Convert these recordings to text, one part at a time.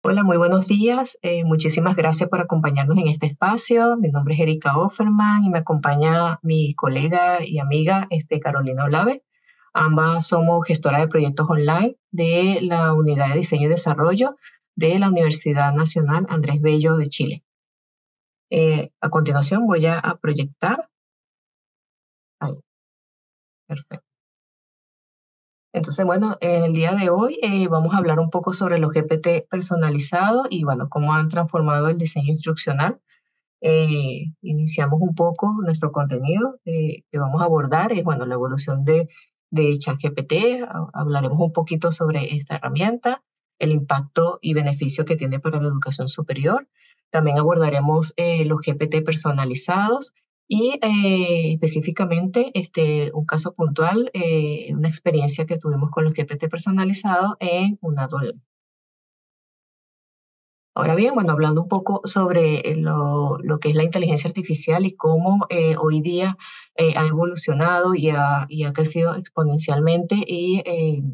Hola, muy buenos días. Muchísimas gracias por acompañarnos en este espacio. Mi nombre es Erika Offerman y me acompaña mi colega y amiga Carolina Olave. Ambas somos gestoras de proyectos online de la Unidad de Diseño y Desarrollo de la Universidad Nacional Andrés Bello de Chile. A continuación voy a proyectar. Ahí, perfecto. Entonces, bueno, el día de hoy vamos a hablar un poco sobre los GPT personalizados y, bueno, cómo han transformado el diseño instruccional. Iniciamos un poco nuestro contenido que vamos a abordar, es bueno, la evolución de ChatGPT. Hablaremos un poquito sobre esta herramienta, el impacto y beneficio que tiene para la educación superior. También abordaremos los GPT personalizados y específicamente un caso puntual, una experiencia que tuvimos con los GPT personalizados en una adolescente. Ahora bien, bueno, hablando un poco sobre lo que es la inteligencia artificial y cómo hoy día ha evolucionado y ha crecido exponencialmente y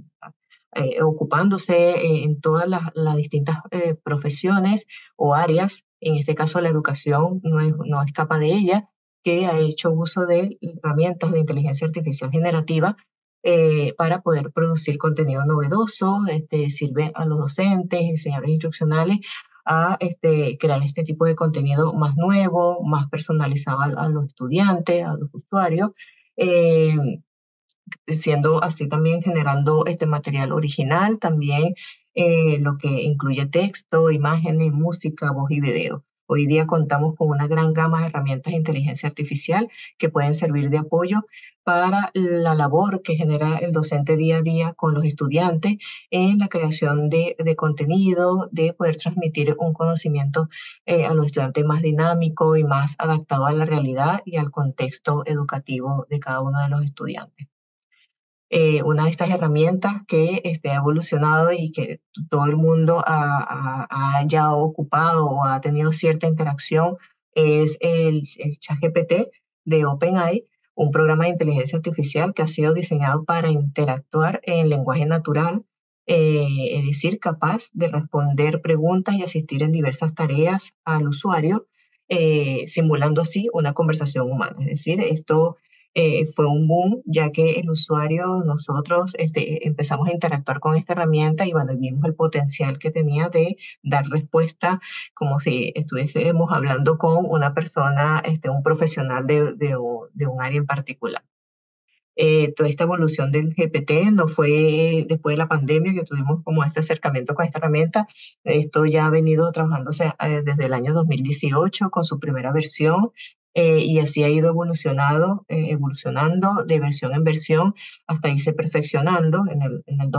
ocupándose en todas las distintas profesiones o áreas, en este caso la educación no escapa de ella, que ha hecho uso de herramientas de inteligencia artificial generativa para poder producir contenido novedoso. Sirve a los docentes, diseñadores instruccionales a crear este tipo de contenido más nuevo, más personalizado a los estudiantes, a los usuarios, eh, siendo así también generando este material original, también lo que incluye texto, imágenes, música, voz y video. Hoy día contamos con una gran gama de herramientas de inteligencia artificial que pueden servir de apoyo para la labor que genera el docente día a día con los estudiantes en la creación de contenido, de poder transmitir un conocimiento a los estudiantes más dinámico y más adaptado a la realidad y al contexto educativo de cada uno de los estudiantes. Una de estas herramientas que ha evolucionado y que todo el mundo ha ya ocupado o ha tenido cierta interacción es el ChatGPT de OpenAI, un programa de inteligencia artificial que ha sido diseñado para interactuar en lenguaje natural, es decir, capaz de responder preguntas y asistir en diversas tareas al usuario, simulando así una conversación humana. Es decir, esto fue un boom, ya que el usuario, nosotros empezamos a interactuar con esta herramienta y bueno, vimos el potencial que tenía de dar respuesta como si estuviésemos hablando con una persona, un profesional de un área en particular. Toda esta evolución del GPT no fue después de la pandemia que tuvimos como este acercamiento con esta herramienta. Esto ya ha venido trabajándose desde el año 2018 con su primera versión, y así ha ido evolucionando de versión en versión hasta irse perfeccionando. En el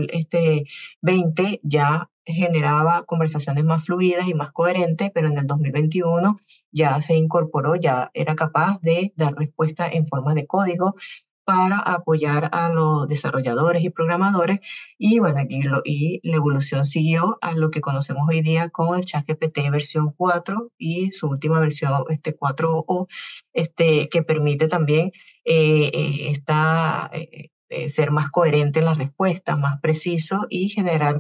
2020 ya generaba conversaciones más fluidas y más coherentes, pero en el 2021 ya se incorporó, ya era capaz de dar respuesta en forma de código para apoyar a los desarrolladores y programadores. Y bueno, y la evolución siguió a lo que conocemos hoy día como el ChatGPT versión 4 y su última versión 4o, que permite también ser más coherente en las respuestas, más preciso y generar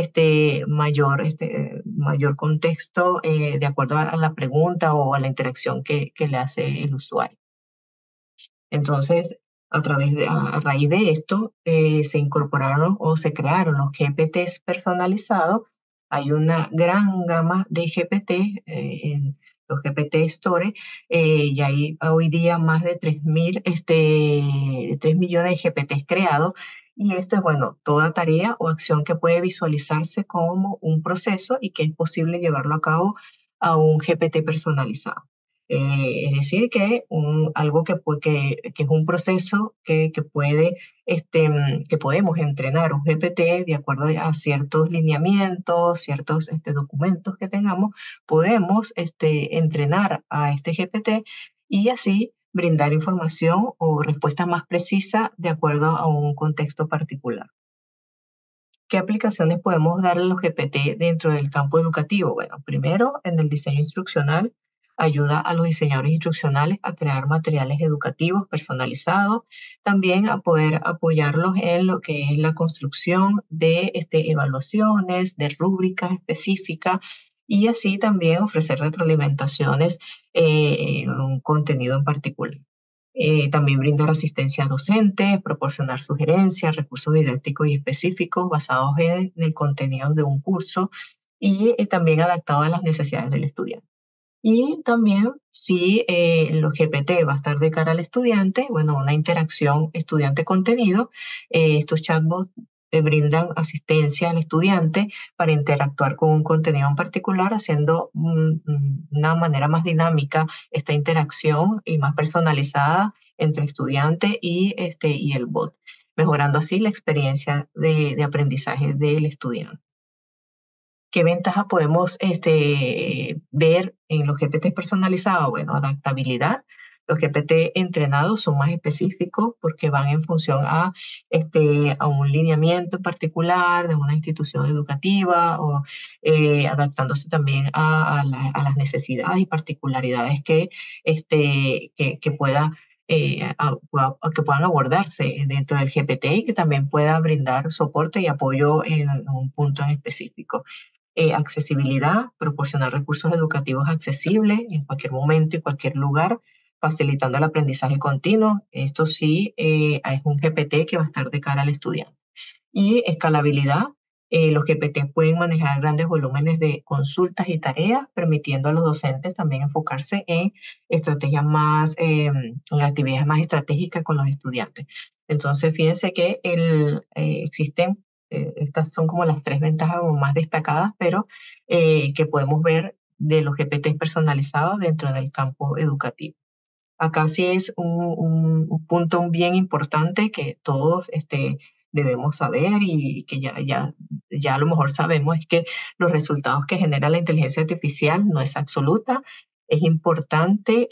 mayor contexto de acuerdo a la pregunta o a la interacción que le hace el usuario. Entonces, a raíz de esto, se incorporaron o se crearon los GPTs personalizados. Hay una gran gama de GPT en los GPT Store, y hay hoy día más de 3 millones de GPTs creados. Y esto es, bueno, toda tarea o acción que puede visualizarse como un proceso y que es posible llevarlo a cabo a un GPT personalizado. Es decir, que algo que es un proceso que podemos entrenar un GPT de acuerdo a ciertos lineamientos, ciertos documentos que tengamos, podemos entrenar a este GPT y así brindar información o respuesta más precisa de acuerdo a un contexto particular. ¿Qué aplicaciones podemos darle a los GPT dentro del campo educativo? Bueno, primero en el diseño instruccional ayuda a los diseñadores instruccionales a crear materiales educativos personalizados, también a poder apoyarlos en lo que es la construcción de evaluaciones, de rúbricas específicas y así también ofrecer retroalimentaciones en un contenido en particular. También brindar asistencia docente, proporcionar sugerencias, recursos didácticos y específicos basados en el contenido de un curso y también adaptado a las necesidades del estudiante. Y también si los GPT va a estar de cara al estudiante, bueno, una interacción estudiante-contenido, estos chatbots brindan asistencia al estudiante para interactuar con un contenido en particular, haciendo una manera más dinámica esta interacción y más personalizada entre estudiante y el bot, mejorando así la experiencia de aprendizaje del estudiante. ¿Qué ventajas podemos ver en los GPT personalizados? Bueno, adaptabilidad. Los GPT entrenados son más específicos porque van en función a un lineamiento en particular de una institución educativa o adaptándose también a las necesidades y particularidades que pueda que puedan abordarse dentro del GPT y que también pueda brindar soporte y apoyo en un punto en específico. Accesibilidad, proporcionar recursos educativos accesibles en cualquier momento y cualquier lugar, facilitando el aprendizaje continuo. Esto sí, es un GPT que va a estar de cara al estudiante. Y escalabilidad, los GPT pueden manejar grandes volúmenes de consultas y tareas, permitiendo a los docentes también enfocarse en estrategias en actividades más estratégicas con los estudiantes. Entonces, fíjense que existen estas son como las tres ventajas más destacadas, pero que podemos ver de los GPTs personalizados dentro del campo educativo. Acá sí es un punto bien importante que todos debemos saber y que ya a lo mejor sabemos, es que los resultados que genera la inteligencia artificial no es absoluta. Es importante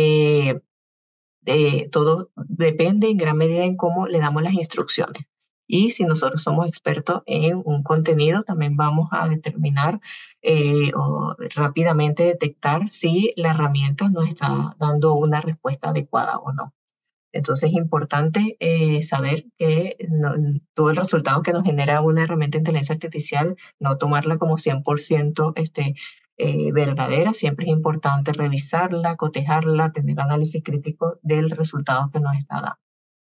todo depende en gran medida en cómo le damos las instrucciones. Y si nosotros somos expertos en un contenido, también vamos a determinar o rápidamente detectar si la herramienta nos está dando una respuesta adecuada o no. Entonces es importante saber que todo el resultado que nos genera una herramienta de inteligencia artificial, no tomarla como 100% verdadera, siempre es importante revisarla, cotejarla, tener análisis crítico del resultado que nos está dando.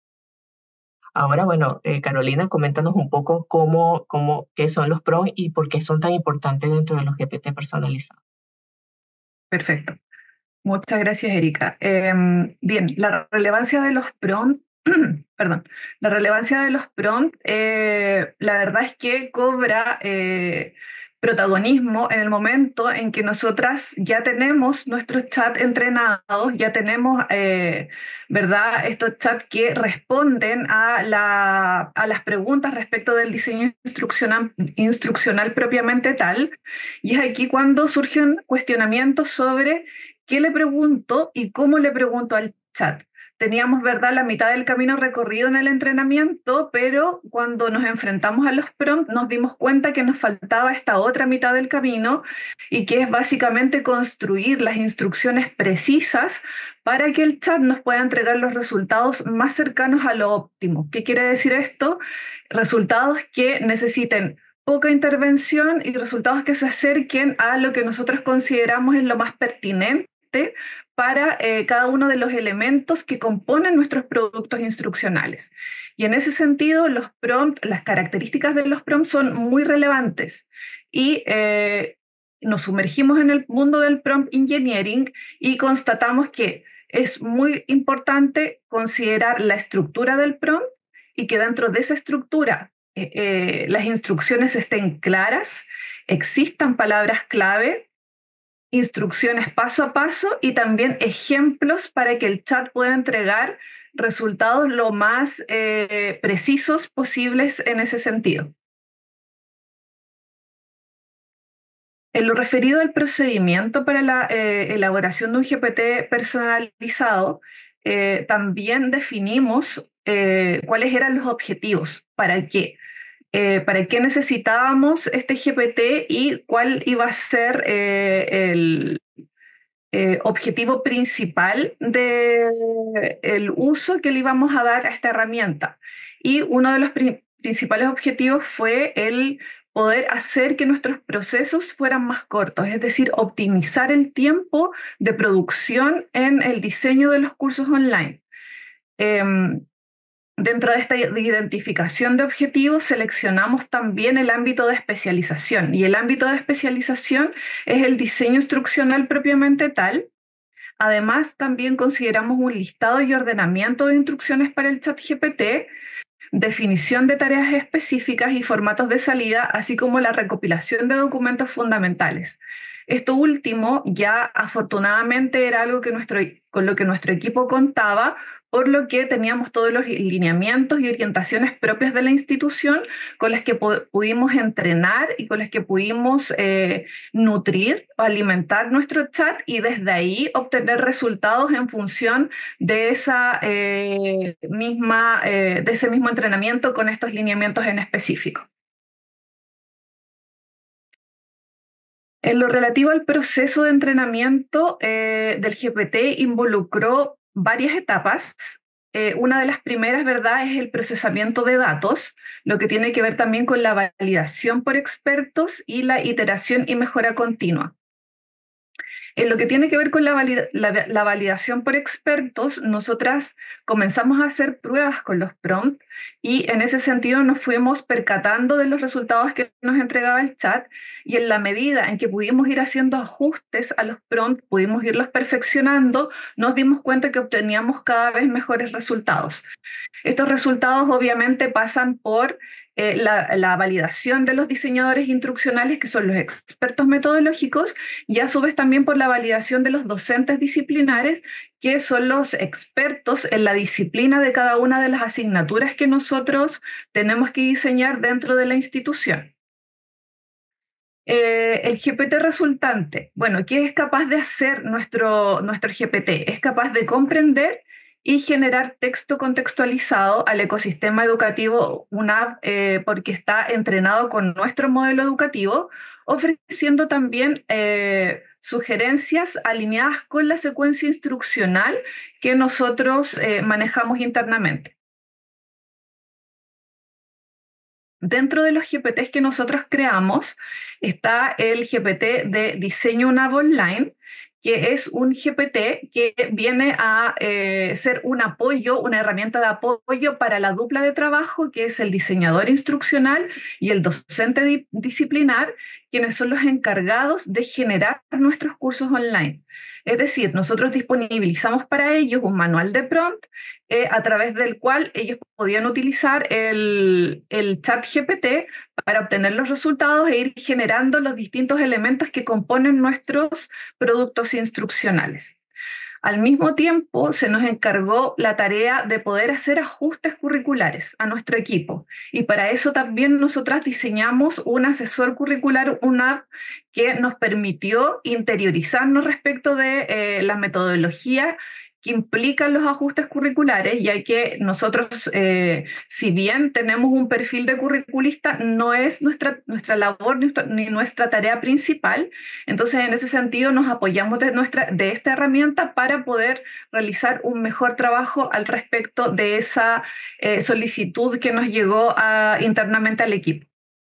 Ahora, bueno, Carolina, coméntanos un poco qué son los prompts y por qué son tan importantes dentro de los GPT personalizados. Perfecto. Muchas gracias, Erika. Bien, la relevancia de los prompts, perdón, la relevancia de los prompts, la verdad es que cobra protagonismo en el momento en que nosotras ya tenemos nuestros chats entrenados, ya tenemos, ¿verdad?, estos chats que responden a las preguntas respecto del diseño instruccional propiamente tal, y es aquí cuando surgen cuestionamientos sobre qué le pregunto y cómo le pregunto al chat. Teníamos, ¿verdad?, la mitad del camino recorrido en el entrenamiento, pero cuando nos enfrentamos a los prompts nos dimos cuenta que nos faltaba esta otra mitad del camino y que es básicamente construir las instrucciones precisas para que el chat nos pueda entregar los resultados más cercanos a lo óptimo. ¿Qué quiere decir esto? Resultados que necesiten poca intervención y resultados que se acerquen a lo que nosotros consideramos es lo más pertinente para cada uno de los elementos que componen nuestros productos instruccionales. Y en ese sentido, los prompts, las características de los prompts son muy relevantes. Y nos sumergimos en el mundo del prompt engineering y constatamos que es muy importante considerar la estructura del prompt y que dentro de esa estructura las instrucciones estén claras, existan palabras clave, instrucciones paso a paso y también ejemplos para que el chat pueda entregar resultados lo más precisos posibles en ese sentido. En lo referido al procedimiento para la elaboración de un GPT personalizado, también definimos cuáles eran los objetivos, para qué necesitábamos este GPT y cuál iba a ser objetivo principal del uso que le íbamos a dar a esta herramienta. Y uno de los principales objetivos fue el poder hacer que nuestros procesos fueran más cortos, es decir, optimizar el tiempo de producción en el diseño de los cursos online. Dentro de esta identificación de objetivos, seleccionamos también el ámbito de especialización, y el ámbito de especialización es el diseño instruccional propiamente tal. Además, también consideramos un listado y ordenamiento de instrucciones para el ChatGPT, definición de tareas específicas y formatos de salida, así como la recopilación de documentos fundamentales. Esto último ya afortunadamente era algo con lo que nuestro equipo contaba, por lo que teníamos todos los lineamientos y orientaciones propias de la institución con las que pudimos entrenar y con las que pudimos nutrir o alimentar nuestro chat, y desde ahí obtener resultados en función de, de ese mismo entrenamiento con estos lineamientos en específico. En lo relativo al proceso de entrenamiento del GPT, involucró varias etapas. Una de las primeras, ¿verdad?, es el procesamiento de datos, lo que tiene que ver también con la validación por expertos y la iteración y mejora continua. En lo que tiene que ver con la validación por expertos, nosotras comenzamos a hacer pruebas con los prompts, y en ese sentido nos fuimos percatando de los resultados que nos entregaba el chat, y en la medida en que pudimos ir haciendo ajustes a los prompts, pudimos irlos perfeccionando, nos dimos cuenta que obteníamos cada vez mejores resultados. Estos resultados obviamente pasan por la validación de los diseñadores instruccionales, que son los expertos metodológicos, y a su vez también por la validación de los docentes disciplinares, que son los expertos en la disciplina de cada una de las asignaturas que nosotros tenemos que diseñar dentro de la institución. El GPT resultante, bueno, ¿qué es capaz de hacer nuestro GPT? Es capaz de comprender y generar texto contextualizado al ecosistema educativo UNAV, porque está entrenado con nuestro modelo educativo, ofreciendo también sugerencias alineadas con la secuencia instruccional que nosotros manejamos internamente. Dentro de los GPTs que nosotros creamos está el GPT de Diseño UNAV Online, que es un GPT que viene a ser un apoyo, una herramienta de apoyo para la dupla de trabajo, que es el diseñador instruccional y el docente disciplinar, quienes son los encargados de generar nuestros cursos online. Es decir, nosotros disponibilizamos para ellos un manual de prompt a través del cual ellos podían utilizar el chat GPT para obtener los resultados e ir generando los distintos elementos que componen nuestros productos instruccionales. Al mismo tiempo, se nos encargó la tarea de poder hacer ajustes curriculares a nuestro equipo. Y para eso también nosotras diseñamos un asesor curricular, una app que nos permitió interiorizarnos respecto de la metodología que implican los ajustes curriculares, ya que nosotros, si bien tenemos un perfil de curriculista, no es nuestra labor ni nuestra tarea principal. Entonces, en ese sentido, nos apoyamos de esta herramienta para poder realizar un mejor trabajo al respecto de esa solicitud que nos llegó internamente al equipo.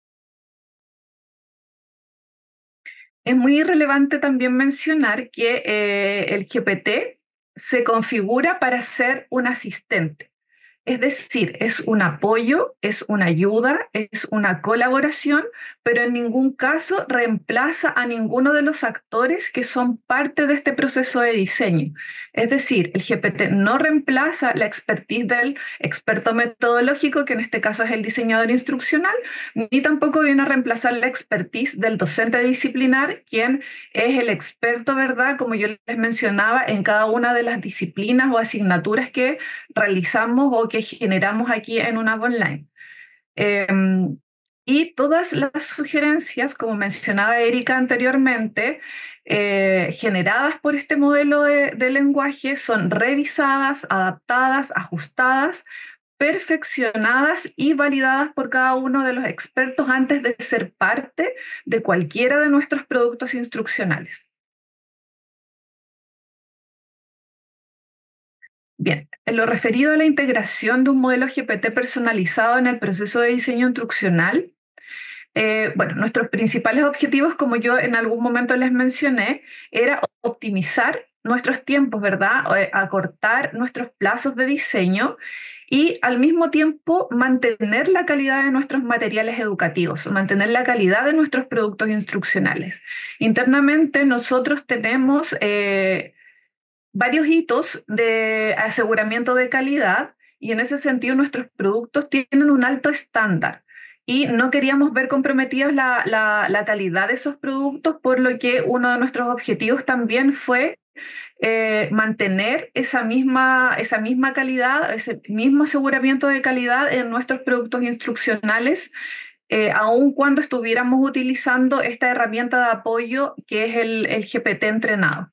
Es muy relevante también mencionar que el GPT se configura para ser un asistente. Es decir, es un apoyo, es una ayuda, es una colaboración, pero en ningún caso reemplaza a ninguno de los actores que son parte de este proceso de diseño. Es decir, el GPT no reemplaza la expertise del experto metodológico, que en este caso es el diseñador instruccional, ni tampoco viene a reemplazar la expertise del docente disciplinar, quien es el experto, ¿verdad?, como yo les mencionaba, en cada una de las disciplinas o asignaturas que realizamos o que generamos aquí en UNAV Online. Y todas las sugerencias, como mencionaba Erika anteriormente, generadas por este modelo de lenguaje, son revisadas, adaptadas, ajustadas, perfeccionadas y validadas por cada uno de los expertos antes de ser parte de cualquiera de nuestros productos instruccionales. Bien, en lo referido a la integración de un modelo GPT personalizado en el proceso de diseño instruccional, bueno, nuestros principales objetivos, como yo en algún momento les mencioné, era optimizar nuestros tiempos, ¿verdad? Acortar nuestros plazos de diseño y al mismo tiempo mantener la calidad de nuestros materiales educativos, mantener la calidad de nuestros productos instruccionales. Internamente nosotros tenemos varios hitos de aseguramiento de calidad y en ese sentido nuestros productos tienen un alto estándar y no queríamos ver comprometidos la calidad de esos productos, por lo que uno de nuestros objetivos también fue mantener esa misma calidad, ese mismo aseguramiento de calidad en nuestros productos instruccionales, aun cuando estuviéramos utilizando esta herramienta de apoyo que es el GPT entrenado.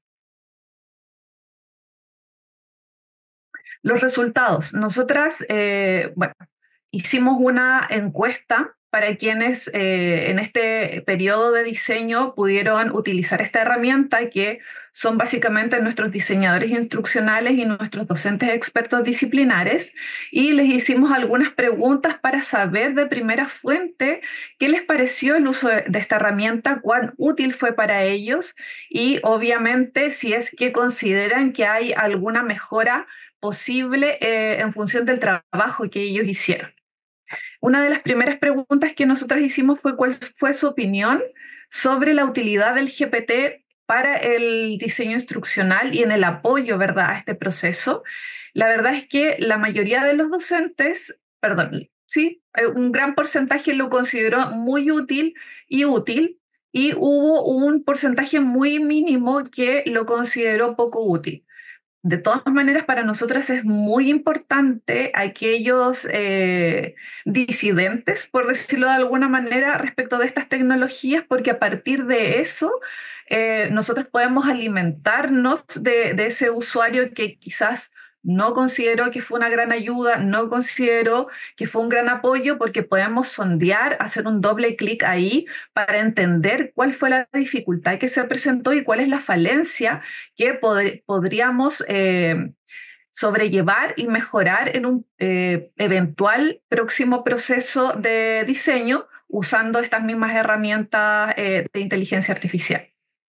Los resultados. Nosotras, bueno, hicimos una encuesta para quienes en este periodo de diseño pudieron utilizar esta herramienta, que son básicamente nuestros diseñadores instruccionales y nuestros docentes expertos disciplinares, y les hicimos algunas preguntas para saber de primera fuente qué les pareció el uso de esta herramienta, cuán útil fue para ellos y obviamente si es que consideran que hay alguna mejora posible en función del trabajo que ellos hicieron. Una de las primeras preguntas que nosotros hicimos fue cuál fue su opinión sobre la utilidad del GPT para el diseño instruccional y en el apoyo, ¿verdad?, a este proceso. La verdad es que la mayoría de los docentes, perdón, sí, un gran porcentaje lo consideró muy útil, y hubo un porcentaje muy mínimo que lo consideró poco útil. De todas maneras, para nosotras es muy importante aquellos disidentes, por decirlo de alguna manera, respecto de estas tecnologías, porque a partir de eso nosotros podemos alimentarnos de ese usuario que quizás no consideró que fue una gran ayuda, no consideró que fue un gran apoyo, porque podemos sondear, hacer un doble clic ahí para entender cuál fue la dificultad que se presentó y cuál es la falencia que podríamos sobrellevar y mejorar en un eventual próximo proceso de diseño usando estas mismas herramientas de inteligencia artificial.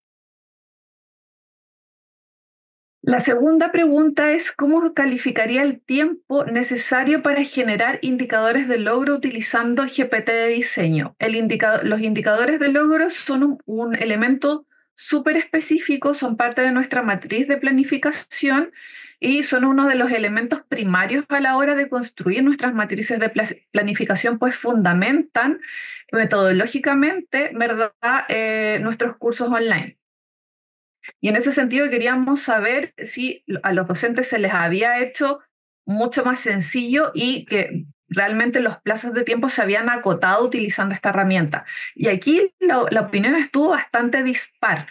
La segunda pregunta es: ¿cómo calificaría el tiempo necesario para generar indicadores de logro utilizando GPT de diseño? Los indicadores de logro son un elemento súper específico, son parte de nuestra matriz de planificación y son uno de los elementos primarios a la hora de construir nuestras matrices de planificación, pues fundamentan metodológicamente, ¿verdad?, nuestros cursos online. Y en ese sentido queríamos saber si a los docentes se les había hecho mucho más sencillo y que realmente los plazos de tiempo se habían acotado utilizando esta herramienta. Y aquí la opinión estuvo bastante dispar.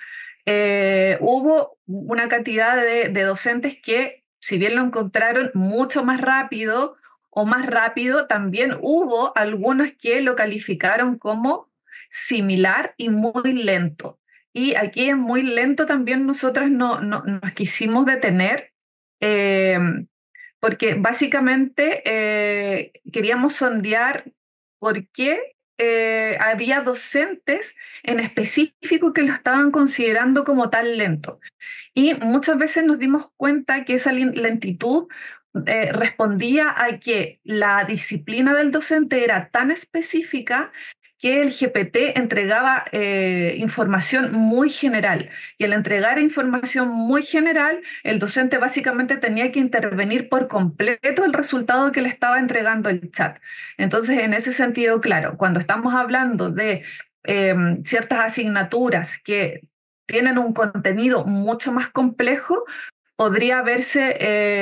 Hubo una cantidad de docentes que, si bien lo encontraron mucho más rápido o más rápido, también hubo algunos que lo calificaron como similar y muy lento. Y aquí es muy lento también nosotras no nos quisimos detener, eh, porque básicamente queríamos sondear por qué había docentes en específico que lo estaban considerando como tan lento. Y muchas veces nos dimos cuenta que esa lentitud respondía a que la disciplina del docente era tan específica que el GPT entregaba información muy general. Y al entregar información muy general, el docente básicamente tenía que intervenir por completo el resultado que le estaba entregando el chat. Entonces, en ese sentido, claro, cuando estamos hablando de ciertas asignaturas que tienen un contenido mucho más complejo, podría verse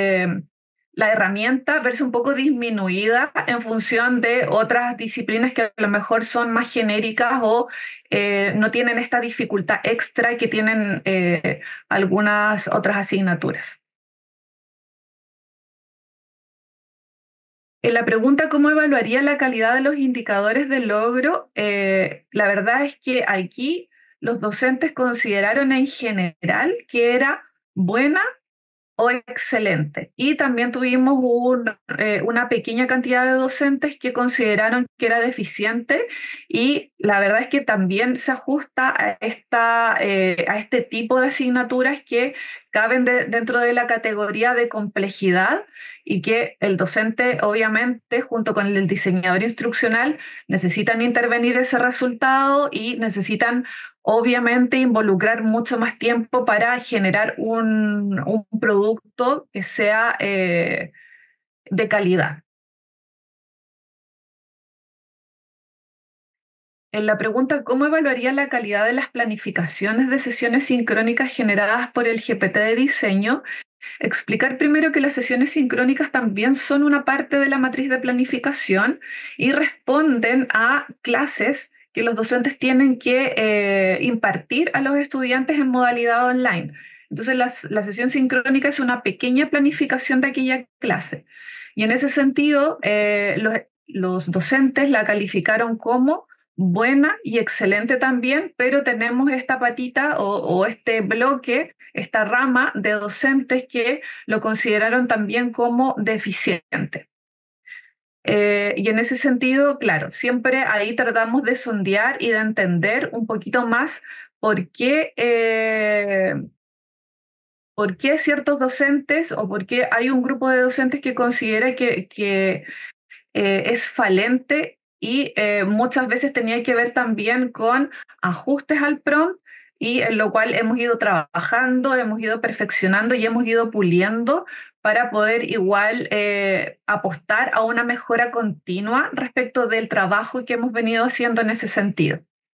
la herramienta verse un poco disminuida en función de otras disciplinas que a lo mejor son más genéricas o no tienen esta dificultad extra que tienen algunas otras asignaturas. En la pregunta ¿cómo evaluaría la calidad de los indicadores de logro? La verdad es que aquí los docentes consideraron en general que era buena o excelente. Y también tuvimos una pequeña cantidad de docentes que consideraron que era deficiente y la verdad es que también se ajusta a este tipo de asignaturas que caben dentro de la categoría de complejidad y que el docente obviamente junto con el diseñador instruccional necesitan intervenir ese resultado y necesitan obviamente involucrar mucho más tiempo para generar un producto que sea de calidad. En la pregunta, ¿cómo evaluaría la calidad de las planificaciones de sesiones sincrónicas generadas por el GPT de diseño? Explicar primero que las sesiones sincrónicas también son una parte de la matriz de planificación y responden a clases que los docentes tienen que impartir a los estudiantes en modalidad online. Entonces, la sesión sincrónica es una pequeña planificación de aquella clase. Y en ese sentido, los docentes la calificaron como buena y excelente también, pero tenemos esta patita o este bloque, esta rama de docentes que lo consideraron también como deficiente. Y en ese sentido, claro, siempre ahí tratamos de sondear y de entender un poquito más por qué, eh, por qué ciertos docentes o por qué hay un grupo de docentes que considera que es falente y muchas veces tenía que ver también con ajustes al prompt y en lo cual hemos ido trabajando, hemos ido perfeccionando y hemos ido puliendo para poder igual apostar a una mejora continua respecto del trabajo que hemos venido haciendo en ese sentido.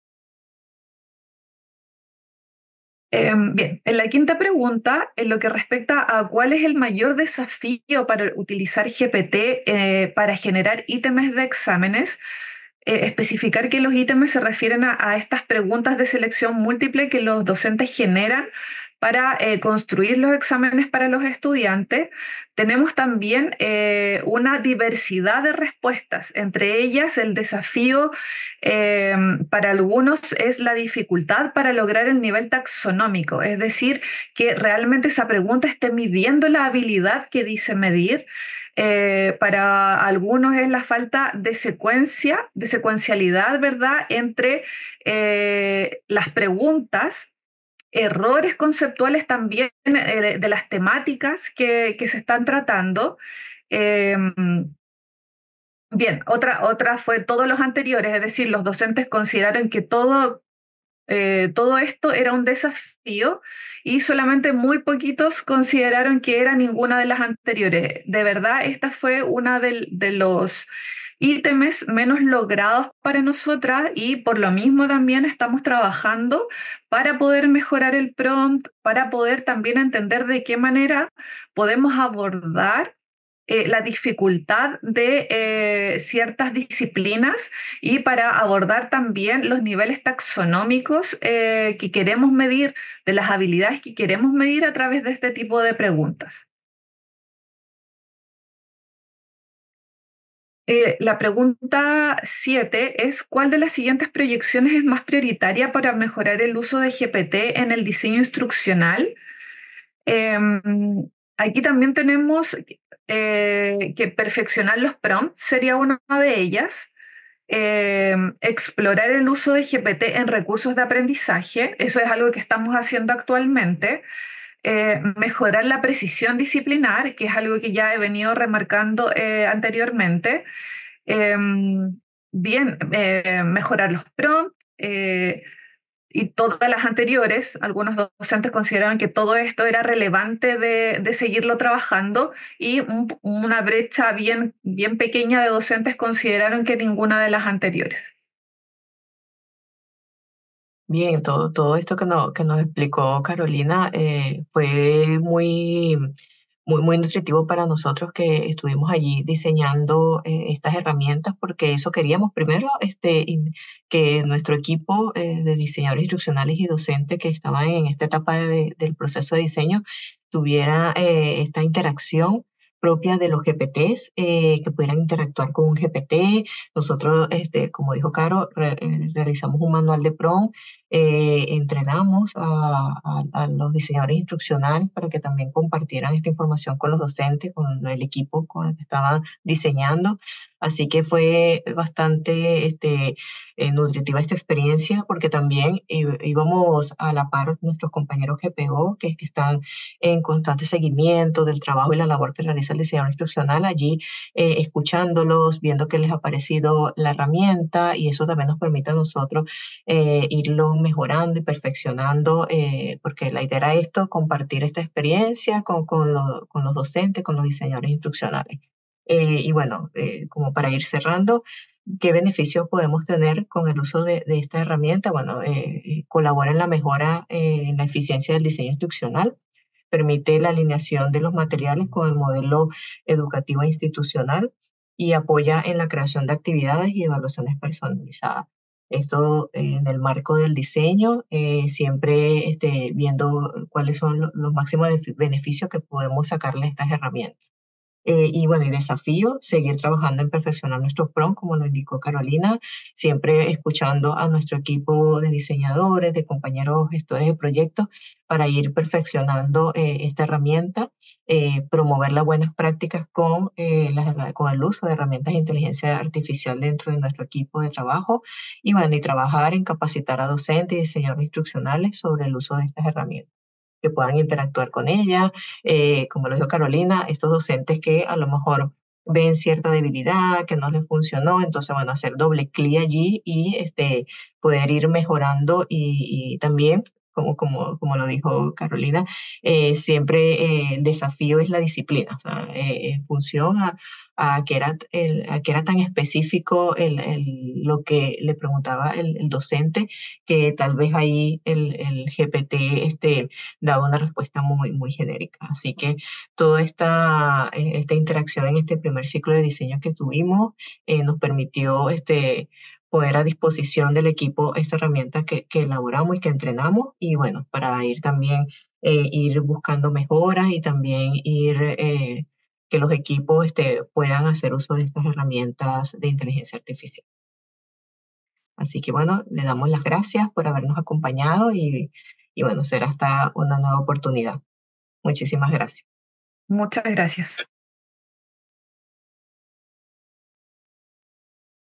Bien, en la quinta pregunta, en lo que respecta a cuál es el mayor desafío para utilizar GPT para generar ítems de exámenes, especificar que los ítems se refieren a estas preguntas de selección múltiple que los docentes generan para construir los exámenes para los estudiantes. Tenemos también una diversidad de respuestas, entre ellas el desafío eh, para algunos es la dificultad para lograr el nivel taxonómico, es decir, que realmente esa pregunta esté midiendo la habilidad que dice medir. Para algunos es la falta de secuencia, de secuencialidad, ¿verdad?, entre las preguntas, errores conceptuales también de las temáticas que se están tratando. Eh, Bien, otra fue todos los anteriores, es decir, los docentes consideraron que todo esto era un desafío y solamente muy poquitos consideraron que era ninguna de las anteriores. De verdad, esta fue una de los ítems menos logrados para nosotras y por lo mismo también estamos trabajando para poder mejorar el prompt, para poder también entender de qué manera podemos abordar la dificultad de ciertas disciplinas y para abordar también los niveles taxonómicos que queremos medir, de las habilidades que queremos medir a través de este tipo de preguntas. La pregunta 7 es, ¿cuál de las siguientes proyecciones es más prioritaria para mejorar el uso de GPT en el diseño instruccional? Em, Aquí también tenemos que perfeccionar los prompts, sería una de ellas. Explorar el uso de GPT en recursos de aprendizaje, eso es algo que estamos haciendo actualmente. Mejorar la precisión disciplinar, que es algo que ya he venido remarcando anteriormente. Bien, mejorar los prompts. Y todas las anteriores, algunos docentes consideraron que todo esto era relevante de seguirlo trabajando y una brecha bien pequeña de docentes consideraron que ninguna de las anteriores. Bien, todo esto que nos explicó Carolina fue muy nutritivo para nosotros que estuvimos allí diseñando estas herramientas, porque eso queríamos primero, que nuestro equipo de diseñadores instruccionales y docentes que estaban en esta etapa del proceso de diseño tuviera esta interacción propia de los GPTs, que pudieran interactuar con un GPT. Nosotros, como dijo Caro, realizamos un manual de prompt, entrenamos a los diseñadores instruccionales para que también compartieran esta información con los docentes, con el equipo con el que estaban diseñando. Así que fue bastante nutritiva esta experiencia, porque también íbamos a la par nuestros compañeros GPO, que están en constante seguimiento del trabajo y la labor que realiza el diseñador instruccional allí, escuchándolos, viendo qué les ha parecido la herramienta, y eso también nos permite a nosotros irlo mejorando y perfeccionando, porque la idea era esto, compartir esta experiencia con los docentes, con los diseñadores instruccionales. Y bueno, como para ir cerrando, ¿qué beneficios podemos tener con el uso de esta herramienta? Bueno, colabora en la mejora en la eficiencia del diseño instruccional, permite la alineación de los materiales con el modelo educativo institucional y apoya en la creación de actividades y evaluaciones personalizadas. Esto en el marco del diseño, siempre viendo cuáles son los máximos beneficios que podemos sacarle a estas herramientas. Y bueno, y desafío, seguir trabajando en perfeccionar nuestros prompts, como lo indicó Carolina, siempre escuchando a nuestro equipo de diseñadores, de compañeros gestores de proyectos, para ir perfeccionando esta herramienta, promover las buenas prácticas con el uso de herramientas de inteligencia artificial dentro de nuestro equipo de trabajo, y bueno, y trabajar en capacitar a docentes y diseñadores instruccionales sobre el uso de estas herramientas, que puedan interactuar con ella. Como lo dijo Carolina, estos docentes que a lo mejor ven cierta debilidad, que no les funcionó, entonces, bueno, hacer doble clic allí y poder ir mejorando, y también, como lo dijo Carolina, siempre el desafío es la disciplina, o sea, en función a que era tan específico lo que le preguntaba el docente, que tal vez ahí el GPT daba una respuesta muy genérica. Así que toda esta interacción en este primer ciclo de diseño que tuvimos, nos permitió poner a disposición del equipo esta herramienta que elaboramos y que entrenamos, y bueno, para ir también, ir buscando mejoras, y también que los equipos puedan hacer uso de estas herramientas de inteligencia artificial. Así que bueno, le damos las gracias por habernos acompañado, y bueno, será hasta una nueva oportunidad. Muchísimas gracias. Muchas gracias.